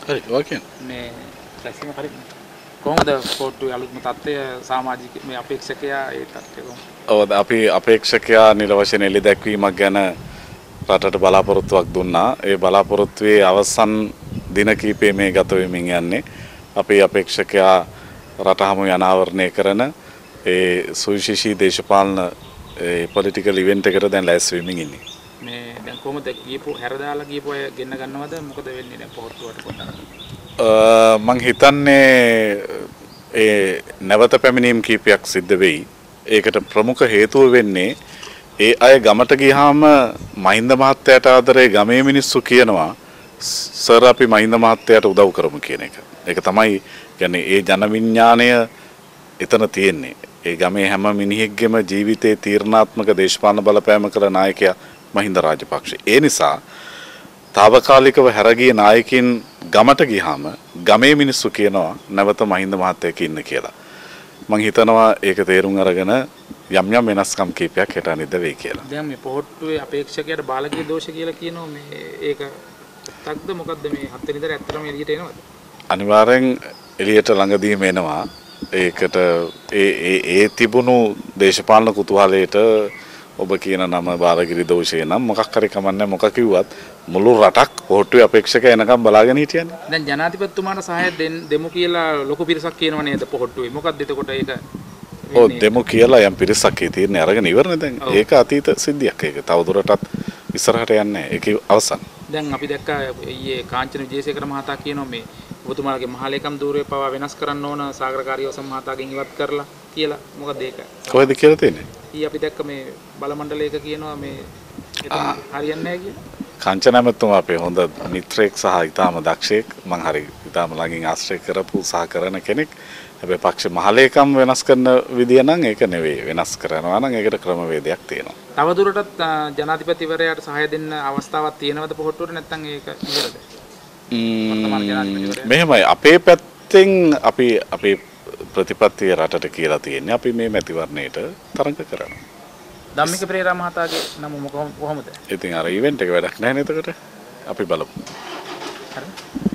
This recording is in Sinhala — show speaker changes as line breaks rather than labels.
හරි වාක්‍යන
මේ රැස්වීම හරි කොහොමද පොට්ටුවේ අලුත්ම තත්ත්වය සමාජික මේ අපේක්ෂකයා ඒ තත්ත්වය කොහොමද?
ඔව් අපි අපේක්ෂකයා නිල වශයෙන් එළි දැක්වීමක් ගැන රටට බලාපොරොත්තුවක් දුන්නා. ඒ බලාපොරොත්තුවේ අවසන් දින කිහිපේ මේ ගත වෙමින් යන්නේ. අපේ අපේක්ෂකයා රට හමු අනාවරණය කරන ඒ සුවිශේෂී දේශපාලන පොලිටිකල් ඉවෙන්ට් එකට දැන් ලෑස්ති වෙමින් ඉන්නේ.
මේ දැන් කොහොමද ගියපු හැරදාලා ගියපු අය ගෙන්න ගන්නවද මොකද වෙන්නේ දැන් පොහොට්ටුවට පොඩ්ඩක්?
මං හිතන්නේ ඒ නැවත පැමිණීම් කීපයක් සිද්ධ වෙයි. ඒකට ප්‍රමුඛ හේතුව වෙන්නේ ඒ අය ගමට ගියාම මහින්ද මහත්තයාට ආදරේ ගමේ මිනිස්සු කියනවා සර් අපි මහින්ද මහත්තයාට උදව් කරමු කියන එක. ඒක තමයි කියන්නේ ඒ ජන විඥාණය එතන තියෙන්නේ. ඒ ගමේ හැම මිනිහෙක්ගේම ජීවිතේ තීරණාත්මක දේශපාලන බලපෑම කළ නායකයා මහින්ද රාජපක්ෂ. ඒ නිසා తాවකාලිකව හැරගිය නායකින් ගමට ගියාම ගමේ මිනිස්සු කියනවා නැවත මහින්ද මහත්තයා ඉන්න කියලා. මං හිතනවා ඒක තේරුම් අරගෙන යම් යම් වෙනස්කම් කීපයක් හෙට අනිද්ද වෙයි කියලා.
දැන් මේ පොහොට්ටුවේ අපේක්ෂකයාට බාලකීය දෝෂ කියලා කියනවා මේ ඒක ඇත්තක්ද මොකද්ද මේ හත් වෙනිදාට ඇත්තටම එළියට එනවද?
අනිවාර්යෙන් එළියට ළඟදීම එනවා. ඒකට ඒ තිබුණු දේශපාලන කුතුහලයට ඔබ කියන නම බාලගිරි දෝෂය නම් මොකක් හරි කමන්නේ මොකක් කිව්වත් මුළු රටක් පොහොට්ටුවේ අපේක්ෂක එනකම් බලාගෙන හිටියන්නේ.
දැන් ජනාධිපතිතුමාට සහාය දෙමු කියලා ලොකු පිරිසක් කියනවා නේද පොහොට්ටුවේ? මොකක්ද එතකොට ඒක?
ඔව් දෙමු කියලා යම් පිරිසක් ඒ තියෙන්නේ අරගෙන ඉවරනේ දැන්. ඒක අතීත සිද්ධියක් ඒක. තවදුරටත් ඉස්සරහට යන්නේ නැහැ. ඒක අවසන්.
දැන් අපි දැක්කා ඊයේ කාංචන විජේසේකර මහතා කියනවා මේ ඔබතුමාලගේ මහලේකම් ධූරය පවා වෙනස් කරන්න ඕන සාගරකාරී ඔසම් මහතාගෙන් ඉවත් කරලා කියලා. මොකද ඒක?
කොහෙද කියලා තියෙන්නේ?
ඊ අපි දැක්ක මේ බල මණ්ඩලයක කියනවා මේ එතන හරියන්නේ නැහැ කියලා.
කාංචන මහත්මයා අපේ හොඳ මිත්‍රයෙක් සහ ඊටාම දක්ෂයෙක්. මං හරි ඊටාම ළඟින් ආශ්‍රය කරපු සහකරන කෙනෙක්. හැබැයි පක්ෂ මහලේකම් වෙනස් කරන විදිය නම් ඒක නෙවෙයි. වෙනස් කරනවා නම් ඒකට ක්‍රමවේදයක් තියෙනවා.
තවදුරටත් ජනාධිපතිවරයාට සහාය දෙන්න අවස්ථාවක් තියෙනවද පොහොට්ටුවට නැත්නම් ඒක ඉවරද?
මෙහෙමයි අපේ පැත්තෙන් අපි අපේ ප්‍රතිපත්තිය රටට කියලා තියෙන්නේ අපි මේ මැතිවරණයට තරඟ කරනවා.
ධම්මික පෙරේරා මහතාගේ නම කොහොමද?
ඉතින් අර ඉවෙන්ට් එක වැඩක් නැහැ නේද එතකොට අපි බලමු.
හරි.